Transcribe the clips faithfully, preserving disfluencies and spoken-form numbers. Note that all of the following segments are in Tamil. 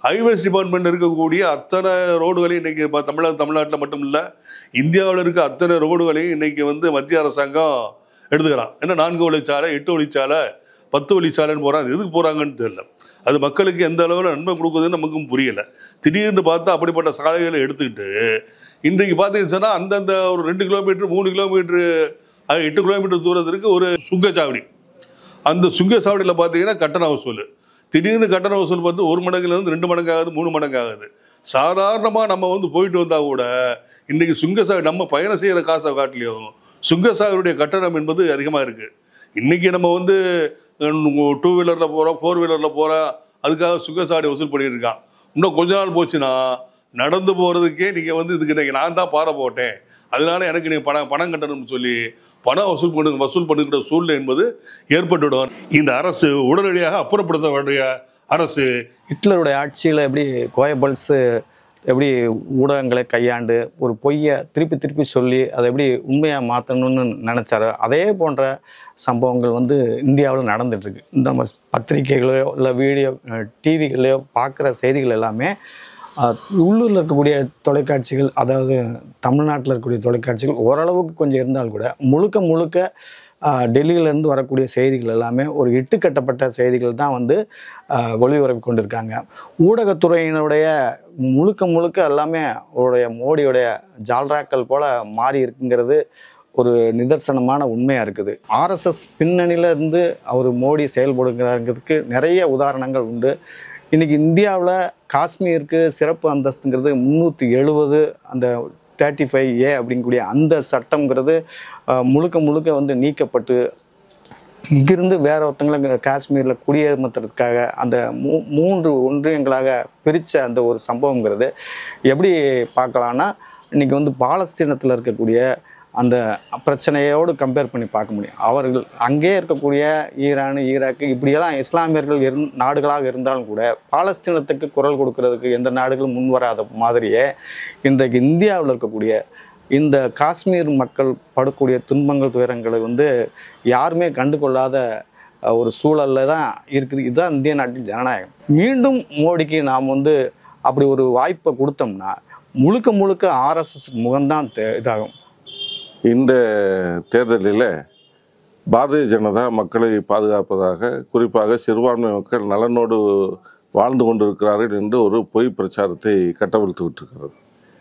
ஹைவேஸ் டிபார்ட்மெண்ட் இருக்கக்கூடிய அத்தனை ரோடுகளையும் இன்னைக்கு தமிழக தமிழ்நாட்டில் மட்டும் இல்லை, இந்தியாவில் இருக்க அத்தனை ரோடுகளையும் இன்னைக்கு வந்து மத்திய அரசாங்கம் எடுத்துக்கிறான். ஏன்னா நான்கு வழிச்சாலை, எட்டு வழிச்சாலை, பத்து வழிச்சாலைன்னு போகிறாங்க. எதுக்கு போகிறாங்கன்னு தெரியல. அது மக்களுக்கு எந்த அளவில் நன்மை கொடுக்குதுன்னு நமக்கும் புரியலை. திடீர்னு பார்த்தா அப்படிப்பட்ட சாலைகளை எடுத்துக்கிட்டு இன்றைக்கு பார்த்தீங்கன்னு சொன்னால் அந்தந்த ஒரு ரெண்டு கிலோமீட்டர் மூணு கிலோமீட்டரு எட்டு கிலோமீட்டர் தூரத்திற்கு ஒரு சுங்கச்சாவடி. அந்த சுங்கச்சாவடியில் பார்த்தீங்கன்னா கட்டண வசூல். திடீர்னு கட்டண வசூல் பார்த்து ஒரு மடங்குலேருந்து ரெண்டு மடங்கு ஆகுது, மூணு மடங்கு ஆகுது. சாதாரணமாக நம்ம வந்து போயிட்டு வந்தால் கூட இன்றைக்கி சுங்கசாவடி நம்ம பயணம் செய்கிற காசை காட்டிலையும் சுங்கசாவடியுடைய கட்டணம் என்பது அதிகமாக இருக்குது. இன்றைக்கி நம்ம வந்து டூ வீலரில் போகிறோம், ஃபோர் வீலரில் போகிறோம், அதுக்காக சுங்கசாவடி வசூல் பண்ணிட்டு இருக்கான். இன்னும் கொஞ்ச நாள் போச்சுன்னா நடந்து போகிறதுக்கே நீங்கள் வந்து இதுக்கு இன்றைக்கி நான் தான் பாறை போட்டேன், அதனால எனக்கு நீங்கள் பணம் பணம் கட்டணும்னு சொல்லி பணம் வசூல் பண்ணு வசூல் பண்ணுகிற சூழ்நிலை என்பது ஏற்பட்டுவிடும். இந்த அரசு உடனடியாக அப்புறப்படுத்த வேண்டிய அரசு. ஹிட்லருடைய ஆட்சியில் எப்படி கோயபல்ஸ் எப்படி ஊடகங்களை கையாண்டு ஒரு பொய்யை திருப்பி திருப்பி சொல்லி அதை எப்படி உண்மையாக மாற்றணும்னு நினச்சாரோ அதே போன்ற சம்பவங்கள் வந்து இந்தியாவில் நடந்துகிட்ருக்கு. இந்த நம்ம பத்திரிகைகளையோ இல்லை வீடியோ டிவிகளையோ பார்க்குற செய்திகள் எல்லாமே உள்ளூரில் இருக்கக்கூடிய தொலைக்காட்சிகள், அதாவது தமிழ்நாட்டில் இருக்கக்கூடிய தொலைக்காட்சிகள் ஓரளவுக்கு கொஞ்சம் இருந்தால் கூட முழுக்க முழுக்க டெல்லியிலேருந்து வரக்கூடிய செய்திகள் எல்லாமே ஒரு இட்டுக்கட்டப்பட்ட செய்திகள் தான் வந்து ஒளிபரப்பி கொண்டிருக்காங்க. ஊடகத்துறையினுடைய முழுக்க முழுக்க எல்லாமே அவருடைய மோடியுடைய ஜால்ராக்கள் போல் மாறி இருக்குங்கிறது ஒரு நிதர்சனமான உண்மையாக இருக்குது. ஆர்எஸ்எஸ் பின்னணியிலேருந்து அவர் மோடி செயல்படுங்கிறதுக்கு நிறைய உதாரணங்கள் உண்டு. இன்றைக்கி இந்தியாவில் காஷ்மீருக்கு சிறப்பு அந்தஸ்துங்கிறது முந்நூற்றி எழுபது அந்த தேர்ட்டி ஃபைவ் ஏ அப்படிங்கக்கூடிய அந்த சட்டங்கிறது முழுக்க முழுக்க வந்து நீக்கப்பட்டு இங்கிருந்து வேற ஒருத்தங்களை காஷ்மீரில் குடியேற்றத்துக்காக அந்த மூ மூன்று ஒன்றியங்களாக பிரித்த அந்த ஒரு சம்பவங்கிறது எப்படி பார்க்கலான்னா இன்றைக்கி வந்து பாலஸ்தீனத்தில் இருக்கக்கூடிய அந்த பிரச்சனையோடு கம்பேர் பண்ணி பார்க்க முடியும். அவர்கள் அங்கே இருக்கக்கூடிய ஈரான், ஈராக்கு இப்படியெல்லாம் இஸ்லாமியர்கள் இரு நாடுகளாக இருந்தாலும் கூட பாலஸ்தீனத்துக்கு குரல் கொடுக்கறதுக்கு எந்த நாடுகளும் முன்வராத மாதிரியே இன்றைக்கு இந்தியாவில் இருக்கக்கூடிய இந்த காஷ்மீர் மக்கள் படக்கூடிய துன்பங்கள் துயரங்களை வந்து யாருமே கண்டுகொள்ளாத ஒரு சூழலில் தான் இருக்குது. இதுதான் இந்திய நாட்டின் ஜனநாயகம். மீண்டும் மோடிக்கு நாம் வந்து அப்படி ஒரு வாய்ப்பை கொடுத்தோம்னா முழுக்க முழுக்க ஆர்எஸ்எஸ் முகம்தான் இதாகும். இந்த தேர்தலில் பாரதிய ஜனதா மக்களை பாதுகாப்பதாக, குறிப்பாக சிறுபான்மை மக்கள் நலனோடு வாழ்ந்து கொண்டிருக்கிறார்கள் என்று ஒரு பொய் பிரச்சாரத்தை கட்டவிழ்த்து விட்டிருக்கிறது.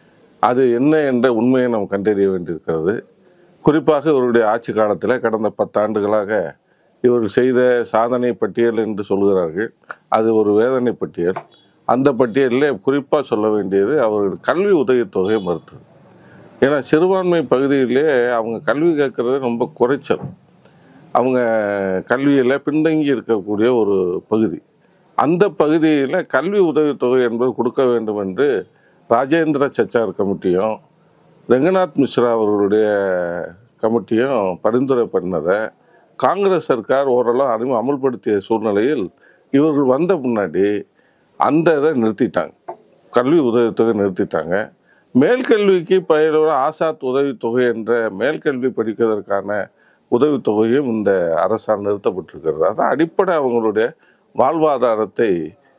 அது என்ன என்ற உண்மையை நாம் கண்டறிய வேண்டியிருக்கிறது. குறிப்பாக இவருடைய ஆட்சி காலத்தில் கடந்த பத்தாண்டுகளாக இவர் செய்த சாதனை பட்டியல் என்று சொல்கிறார்கள். அது ஒரு வேதனை பட்டியல். அந்த பட்டியலில் குறிப்பாக சொல்ல வேண்டியது அவர்கள் கல்வி உதவித்தொகையை மறுத்தது. ஏன்னா சிறுபான்மை பகுதியிலே அவங்க கல்வி கேட்குறது ரொம்ப குறைச்சல். அவங்க கல்வியில் பின்தங்கி இருக்கக்கூடிய ஒரு பகுதி. அந்த பகுதியில் கல்வி உதவித்தொகை என்பது கொடுக்க வேண்டும் என்று ராஜேந்திர சச்சார் கமிட்டியும் ரெங்கநாத் மிஸ்ரா அவர்களுடைய கமிட்டியும் பரிந்துரை பண்ணதை காங்கிரஸ் சர்க்கார் ஓரளவு அறிமு அமல்படுத்திய சூழ்நிலையில் இவர்கள் வந்த முன்னாடி அந்த இதை நிறுத்திட்டாங்க. கல்வி உதவித்தொகை நிறுத்திட்டாங்க. மேல்கல்விக்கு பயிலுற ஆசாத் உதவித்தொகை என்ற மேல்கல்வி படிப்பதற்கான உதவித்தொகையும் இந்த அரசால் நிறுத்தப்பட்டிருக்கிறது. அதான் அடிப்படை அவங்களுடைய வாழ்வாதாரத்தை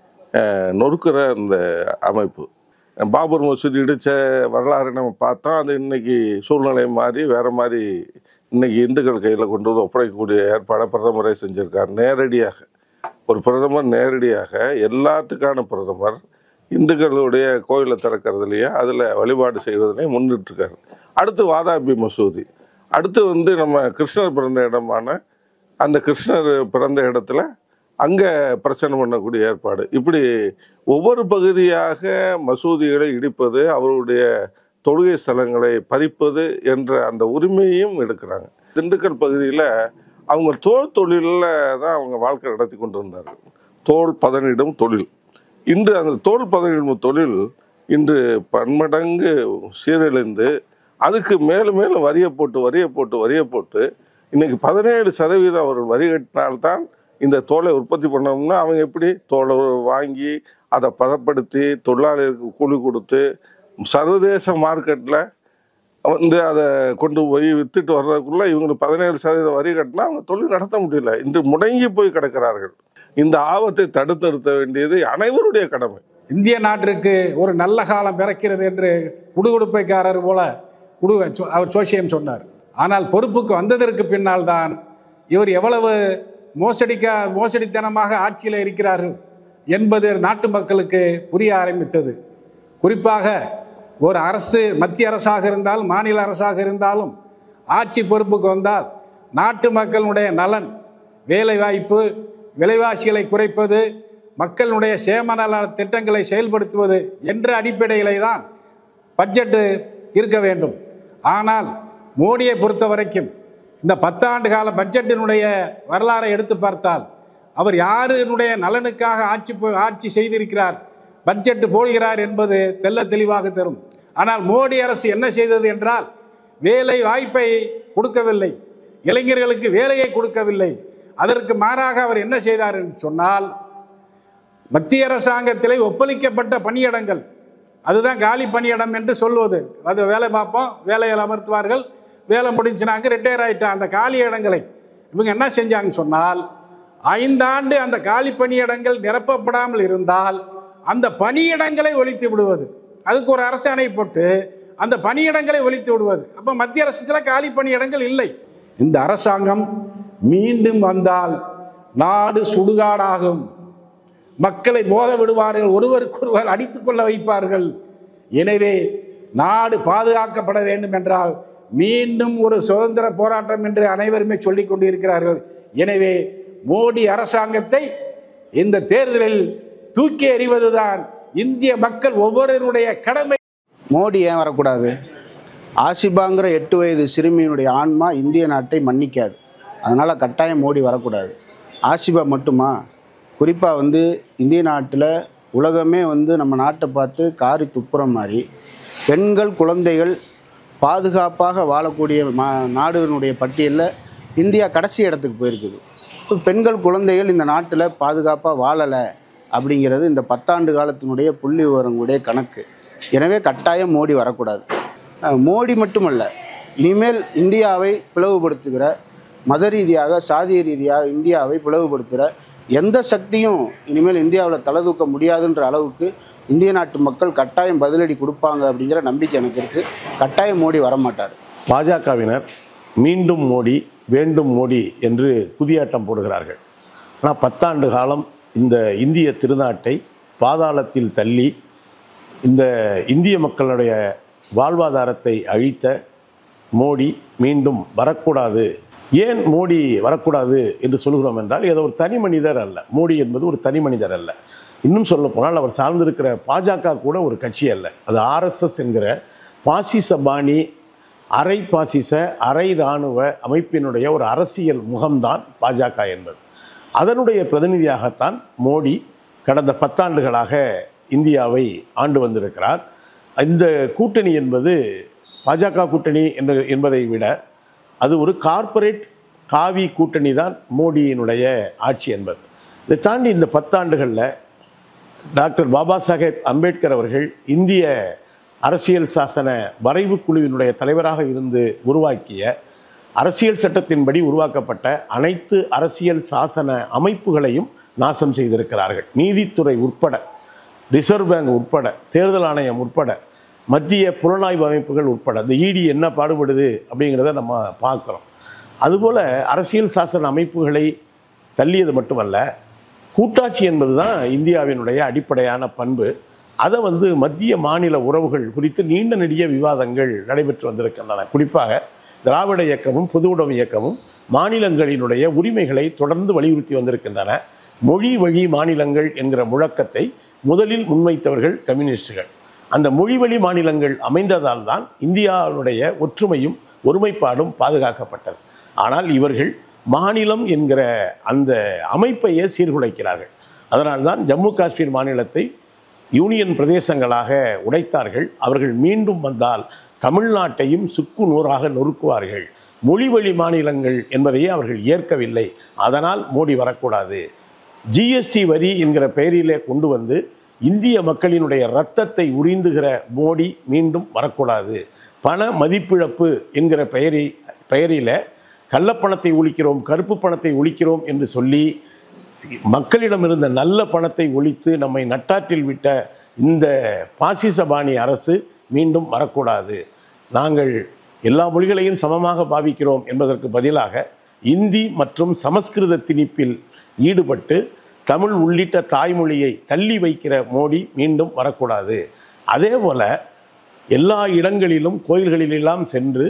நொறுக்கிற இந்த அமைப்பு. பாபர் மசூதி இடித்த வரலாறு நம்ம பார்த்தோம். அது இன்னைக்கு சூழ்நிலை மாறி வேறு மாதிரி இன்னைக்கு இந்துக்கள் கையில் கொண்டு வந்து ஒப்படைக்கக்கூடிய ஏற்பாடை பிரதமரை செஞ்சுருக்கார். நேரடியாக ஒரு பிரதமர் நேரடியாக எல்லாத்துக்கான பிரதமர் இந்துக்களுடைய கோயிலை திறக்கிறதுலையே அதில் வழிபாடு செய்வதிலையும் முன்னிட்டுருக்காரு. அடுத்து வாதாபி மசூதி, அடுத்து வந்து நம்ம கிருஷ்ணர் பிறந்த இடமான அந்த கிருஷ்ணர் பிறந்த இடத்துல அங்கே பிரச்சனை பண்ணக்கூடிய ஏற்பாடு. இப்படி ஒவ்வொரு பகுதியாக மசூதிகளை இடிப்பது, அவருடைய தொழுகை ஸ்தலங்களை பறிப்பது என்ற அந்த உரிமையும் எடுக்கிறாங்க. திண்டுக்கல் பகுதியில் அவங்க தோல் தொழிலில் தான் அவங்க வாழ்க்கை நடத்தி கொண்டு இருந்தார்கள். தோல் பதனிடும் தொழில். இன்று அந்த தோல் பதனிடும் தொழில் இன்று பன்மடங்கு சீரழிந்து அதுக்கு மேலும் மேலும் வரியை போட்டு வரியை போட்டு வரியை போட்டு இன்னைக்கு பதினேழு சதவீதம் அவர்கள் வரி கட்டினால்தான் இந்த தோலை உற்பத்தி பண்ணோம்னா அவங்க எப்படி தோலை வாங்கி அதை பதப்படுத்தி தொழிலாளர்களுக்கு கூலி கொடுத்து சர்வதேச மார்க்கெட்டில் வந்து அதை கொண்டு போய் விற்றுட்டு வர்றதுக்குள்ளே இவங்களுக்கு பதினேழு சதவீதம் வரி கட்டினா அவங்க தொழில் நடத்த முடியல. இன்று முடங்கி போய் கிடக்கிறார்கள். இந்த ஆபத்தை தடுத்து நிறுத்த வேண்டியது அனைவருடைய கடமை. இந்திய நாட்டிற்கு ஒரு நல்ல காலம் பிறக்கிறது என்று குடுகுடுப்பைக்காரர் போல குடு அவர் சோசியம் சொன்னார். ஆனால் பொறுப்புக்கு வந்ததற்கு பின்னால் தான் இவர் எவ்வளவு மோசடிக்கா மோசடித்தனமாக ஆட்சியில் இருக்கிறார்கள் என்பது நாட்டு மக்களுக்கு புரிய ஆரம்பித்தது. குறிப்பாக ஒரு அரசு மத்திய அரசாக இருந்தாலும் மாநில அரசாக இருந்தாலும் ஆட்சி பொறுப்புக்கு வந்தால் நாட்டு மக்களுடைய நலன், வேலைவாய்ப்பு, விலைவாசிகளை குறைப்பது, மக்களுடைய சேம நல திட்டங்களை செயல்படுத்துவது என்ற அடிப்படையிலே தான் பட்ஜெட்டு இருக்க வேண்டும். ஆனால் மோடியை பொறுத்த வரைக்கும் இந்த பத்தாண்டு கால பட்ஜெட்டினுடைய வரலாறை எடுத்து பார்த்தால் அவர் யாருடைய நலனுக்காக ஆட்சி ஆட்சி செய்திருக்கிறார், பட்ஜெட்டு போடுகிறார் என்பது தெல்ல தெளிவாக தரும். ஆனால் மோடி அரசு என்ன செய்தது என்றால் வேலை வாய்ப்பை கொடுக்கவில்லை, இளைஞர்களுக்கு வேலையை கொடுக்கவில்லை. அதற்கு மாறாக அவர் என்ன செய்தார் என்று சொன்னால், மத்திய அரசாங்கத்திலே ஒப்பளிக்கப்பட்ட பணியிடங்கள், அதுதான் காலி பணியிடம் என்று சொல்வது, அது வேலை பார்ப்போம், வேலையில் அமர்த்துவார்கள், வேலை முடிஞ்சுனாங்க, ரிட்டையர் ஆகிட்டான். அந்த காலி இடங்களை இவங்க என்ன செஞ்சாங்கன்னு சொன்னால், ஐந்தாண்டு அந்த காலி பணியிடங்கள் நிரப்பப்படாமல் இருந்தால் அந்த பணியிடங்களை ஒழித்து விடுவது, அதுக்கு ஒரு அரசாணை போட்டு அந்த பணியிடங்களை ஒழித்து விடுவது. அப்போ மத்திய அரசத்தில் காலி பணியிடங்கள் இல்லை. இந்த அரசாங்கம் மீண்டும் வந்தால் நாடு சுடுகாடாகும், மக்களை மோத விடுவார்கள், ஒருவருக்கொருவர் அடித்து கொள்ள வைப்பார்கள். எனவே நாடு பாதுகாக்கப்பட வேண்டும் என்றால் மீண்டும் ஒரு சுதந்திர போராட்டம் என்று அனைவருமே சொல்லிக் கொண்டிருக்கிறார்கள். எனவே மோடி அரசாங்கத்தை இந்த தேர்தலில் தூக்கி எறிவதுதான் இந்திய மக்கள் ஒவ்வொருவருடைய கடமை. மோடி ஏன் வரக்கூடாது? ஆசிபாங்கிற எட்டு வயது சிறுமியினுடைய ஆன்மா இந்திய நாட்டை மன்னிக்காது. அதனால் கட்டாயம் மோடி வரக்கூடாது. ஆசிபா மட்டுமா, குறிப்பாக வந்து இந்திய நாட்டில் உலகமே வந்து நம்ம நாட்டை பார்த்து காரி துப்புற மாதிரி பெண்கள் குழந்தைகள் பாதுகாப்பாக வாழக்கூடிய மா நாடுகளுடைய பட்டியலில் இந்தியா கடைசி இடத்துக்கு போயிருக்குது. இப்போ பெண்கள் குழந்தைகள் இந்த நாட்டில் பாதுகாப்பாக வாழலை அப்படிங்கிறது இந்த பத்தாண்டு காலத்தினுடைய புள்ளி விவரங்களுடைய கணக்கு. எனவே கட்டாயம் மோடி வரக்கூடாது. மோடி மட்டுமல்ல, இனிமேல் இந்தியாவை பிளவுபடுத்துகிற, மத ரீதியாக சாதிய ரீதியாக இந்தியாவை பிளவுபடுத்துகிற எந்த சக்தியும் இனிமேல் இந்தியாவில் தலை தூக்க முடியாதுன்ற அளவுக்கு இந்திய நாட்டு மக்கள் கட்டாயம் பதிலடி கொடுப்பாங்க அப்படிங்கிற நம்பிக்கை எனக்கு இருக்குது. கட்டாயம் மோடி வரமாட்டார். பாஜகவினர் மீண்டும் மோடி, வேண்டும் மோடி என்று குதியாட்டம் போடுகிறார்கள். ஆனால் பத்தாண்டு காலம் இந்த இந்திய திருநாட்டை பாதாளத்தில் தள்ளி இந்த இந்திய மக்களுடைய வாழ்வாதாரத்தை அழித்த மோடி மீண்டும் வரக்கூடாது. ஏன் மோடி வரக்கூடாது என்று சொல்கிறோம் என்றால், ஏதோ ஒரு தனி மனிதர் அல்ல. மோடி என்பது ஒரு தனி மனிதர் அல்ல. இன்னும் சொல்ல போனால் அவர் சார்ந்திருக்கிற பாஜக கூட ஒரு கட்சி அல்ல. அது ஆர்எஸ்எஸ் என்கிற பாசிச பாணி, அரை பாசிச அரை இராணுவ அமைப்பினுடைய ஒரு அரசியல் முகம்தான் பாஜக என்பது. அதனுடைய பிரதிநிதியாகத்தான் மோடி கடந்த பத்தாண்டுகளாக இந்தியாவை ஆண்டு வந்திருக்கிறார். இந்த கூட்டணி என்பது பாஜக கூட்டணி என்று என்பதை விட அது ஒரு கார்ப்பரேட் காவி கூட்டணி தான் மோடியினுடைய ஆட்சி என்பது. இதை தாண்டி இந்த பத்தாண்டுகளில் டாக்டர் பாபா சாஹேப் அம்பேத்கர் அவர்கள் இந்திய அரசியல் சாசன வரைவு குழுவினுடைய தலைவராக இருந்து உருவாக்கிய அரசியல் சட்டத்தின்படி உருவாக்கப்பட்ட அனைத்து அரசியல் சாசன அமைப்புகளையும் நாசம் செய்திருக்கிறார்கள். நீதித்துறை உட்பட, ரிசர்வ் பேங்க் உட்பட, தேர்தல் ஆணையம் உட்பட, மத்திய புலனாய்வு அமைப்புகள் உட்பட இந்த இடி என்ன பாடுபடுது அப்படிங்கிறத நம்ம பார்க்குறோம். அதுபோல் அரசியல் சாசன அமைப்புகளை தள்ளியது மட்டுமல்ல, கூட்டாட்சி என்பது தான் இந்தியாவினுடைய அடிப்படையான பண்பு. அதை வந்து மத்திய மாநில உறவுகள் குறித்து நீண்ட நெடிய விவாதங்கள் நடைபெற்று வந்திருக்கின்றன. குறிப்பாக திராவிட இயக்கமும் பொதுவுடைமை இயக்கமும் மாநிலங்களினுடைய உரிமைகளை தொடர்ந்து வலியுறுத்தி வந்திருக்கின்றன. மொழி வழி மாநிலங்கள் என்கிற முழக்கத்தை முதலில் முன்வைத்தவர்கள் கம்யூனிஸ்டுகள். அந்த மொழி வழி மாநிலங்கள் அமைந்ததால் தான் இந்தியாவுடைய ஒற்றுமையும் ஒருமைப்பாடும் பாதுகாக்கப்பட்டது. ஆனால் இவர்கள் மாநிலம் என்கிற அந்த அமைப்பையே சீர்குலைக்கிறார்கள். அதனால்தான் ஜம்மு காஷ்மீர் மாநிலத்தை யூனியன் பிரதேசங்களாக உடைத்தார்கள். அவர்கள் மீண்டும் வந்தால் தமிழ்நாட்டையும் சுக்கு நூறாக நொறுக்குவார்கள். மொழிவழி மாநிலங்கள் என்பதையே அவர்கள் ஏற்கவில்லை. அதனால் மோடி வரக்கூடாது. ஜிஎஸ்டி வரி என்கிற பெயரிலே கொண்டு வந்து இந்திய மக்களினுடைய இரத்தத்தை உறிந்துகிற மோடி மீண்டும் வரக்கூடாது. பண மதிப்பிழப்பு என்கிற பெயரை பெயரில் கள்ளப்பணத்தை ஒழிக்கிறோம், கருப்பு பணத்தை ஒழிக்கிறோம் என்று சொல்லி மக்களிடம் இருந்த நல்ல பணத்தை ஒழித்து நம்மை நட்டாற்றில் விட்ட இந்த பாசிசபாணி அரசு மீண்டும் வரக்கூடாது. நாங்கள் எல்லா மொழிகளையும் சமமாக பாவிக்கிறோம் என்பதற்கு பதிலாக இந்தி மற்றும் சமஸ்கிருத திணிப்பில் ஈடுபட்டு தமிழ் உள்ளிட்ட தாய்மொழியை தள்ளி வைக்கிற மோடி மீண்டும் வரக்கூடாது. அதே போல் எல்லா இடங்களிலும் கோயில்களிலெல்லாம் சென்று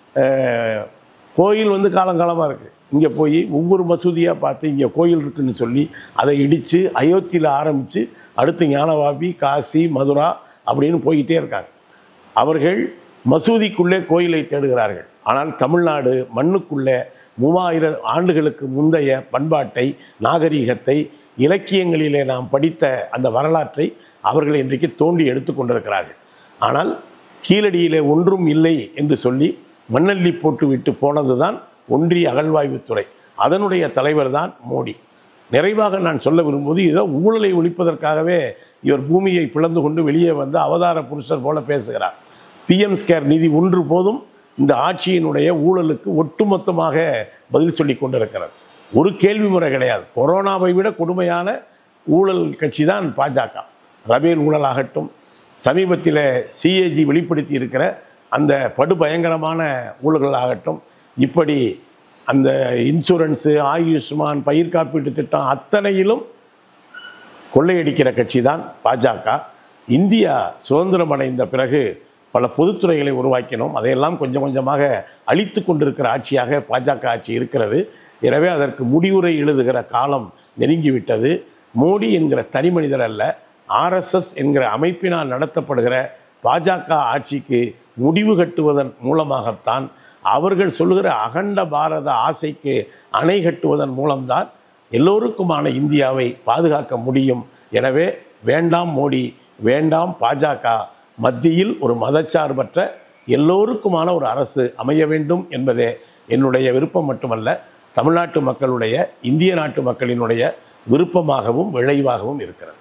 கோயில் வந்து காலங்காலமாக இருக்குது, இங்கே போய் ஒவ்வொரு மசூதியாக பார்த்து இங்கே கோயில் இருக்குதுன்னு சொல்லி அதை இடித்து அயோத்தியில் ஆரம்பித்து அடுத்து ஞானவாபி, காசி, மதுரா அப்படின்னு போய்கிட்டே இருக்காங்க. அவர்கள் மசூதிக்குள்ளே கோயிலை தேடுகிறார்கள். ஆனால் தமிழ்நாடு மண்ணுக்குள்ளே மூவாயிரம் ஆண்டுகளுக்கு முந்தைய பண்பாட்டை, நாகரீகத்தை, இலக்கியங்களிலே நாம் படித்த அந்த வரலாற்றை அவர்கள் இன்றைக்கு தோண்டி எடுத்து கொண்டிருக்கிறார்கள். ஆனால் கீழடியிலே ஒன்றும் இல்லை என்று சொல்லி மண்ணள்ளி போட்டு விட்டு போனது தான் ஒன்றிய அகழ்வாய்வுத்துறை. அதனுடைய தலைவர் தான் மோடி. நிறைவாக நான் சொல்ல விரும்புவது, இதோ ஊழலை ஒழிப்பதற்காகவே இவர் பூமியை பிளந்து கொண்டு வெளியே வந்து அவதார புருஷர் போல பேசுகிறார். பிஎம் ஸ்கேர் நிதி ஒன்று போதும் இந்த ஆட்சியினுடைய ஊழலுக்கு ஒட்டுமொத்தமாக பதில் சொல்லி கொண்டிருக்கிறார். ஒரு கேள்வி முறை கிடையாது. கொரோனாவை விட கொடுமையான ஊழல் கட்சி தான் பாஜக. ரபேல் ஊழலாகட்டும், சமீபத்தில் சிஏஜி வெளிப்படுத்தி இருக்கிற அந்த படுபயங்கரமான ஊழல்களாகட்டும், இப்படி அந்த இன்சூரன்ஸு, ஆயுஷ்மான், பயிர் காப்பீட்டு திட்டம் அத்தனையிலும் கொள்ளையடிக்கிற கட்சி தான் பாஜக. இந்தியா சுதந்திரம் அடைந்த பிறகு பல பொதுத்துறைகளை உருவாக்கினோம். அதையெல்லாம் கொஞ்சம் கொஞ்சமாக அழித்து கொண்டிருக்கிற ஆட்சியாக பாஜக ஆட்சி இருக்கிறது. எனவே அதற்கு முடிவுரை எழுதுகிற காலம் நெருங்கிவிட்டது. மோடி என்கிற தனி மனிதர் அல்ல, ஆர்எஸ்எஸ் என்கிற அமைப்பினால் நடத்தப்படுகிற பாஜக ஆட்சிக்கு முடிவு கட்டுவதன் மூலமாகத்தான், அவர்கள் சொல்கிற அகண்ட பாரத ஆசைக்கு அணை கட்டுவதன் மூலம்தான் எல்லோருக்குமான இந்தியாவை பாதுகாக்க முடியும். எனவே வேண்டாம் மோடி, வேண்டாம் பாஜக, மத்தியில் ஒரு மதச்சார்பற்ற எல்லோருக்குமான ஒரு அரசு அமைய வேண்டும் என்பதே என்னுடைய விருப்பம் மட்டுமல்ல, தமிழ்நாட்டு மக்களுடைய, இந்திய நாட்டு மக்களினுடைய விருப்பமாகவும் விளைவாகவும் இருக்கிறது.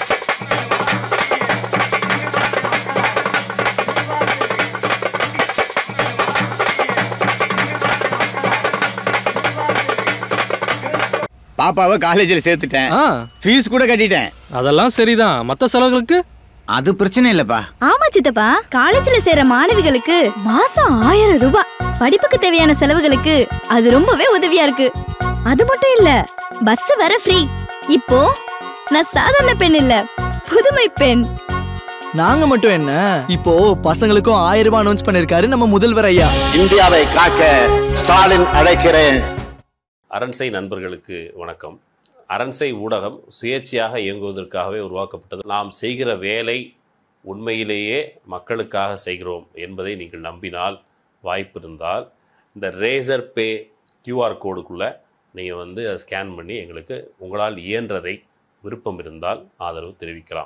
பாப்பாவை காலேஜில் சேர்த்துட்டேன், ஃபீஸ் கூட கட்டிட்டேன். அதெல்லாம் சரிதான், மற்ற செலவுகளுக்கு அது பிரச்சனை இல்லப்பா. ஆமா சித்தப்பா, காலேஜ்ல சேர மாணவிகளுக்கு மாசம் ஆயிரம் ரூபாய் படிப்புக்கு தேவையான செலவுகளுக்கு அது ரொம்பவே உதவியா இருக்கு. அது மட்டும் இல்ல, பஸ் வர ஃப்ரீ. இப்போ நான் சாதாரண பெண் இல்ல, புதுமை பெண். நாங்க மட்டும் என்ன, இப்போ பசங்களுக்கும் ஆயிரம் ரூபாய் அனௌன்ஸ் பண்ணிருக்காரு நம்ம முதல்வர் ஐயா. இந்தியாவை காக்க ஸ்டாலின் அழைக்கிறேன். அரண்சை நண்பர்களுக்கு வணக்கம். அரண்சை ஊடகம் சுயேட்சையாக இயங்குவதற்காகவே உருவாக்கப்பட்டது. நாம் செய்கிற வேலை உண்மையிலேயே மக்களுக்காக செய்கிறோம் என்பதை நீங்கள் நம்பினால், வாய்ப்பு இருந்தால் இந்த ரேசர் பே கியூஆர் கோடுக்குள்ளே நீங்கள் வந்து அதை ஸ்கேன் பண்ணி எங்களுக்கு உங்களால் இயன்றதை, விருப்பம் இருந்தால் ஆதரவு தெரிவிக்கலாம்.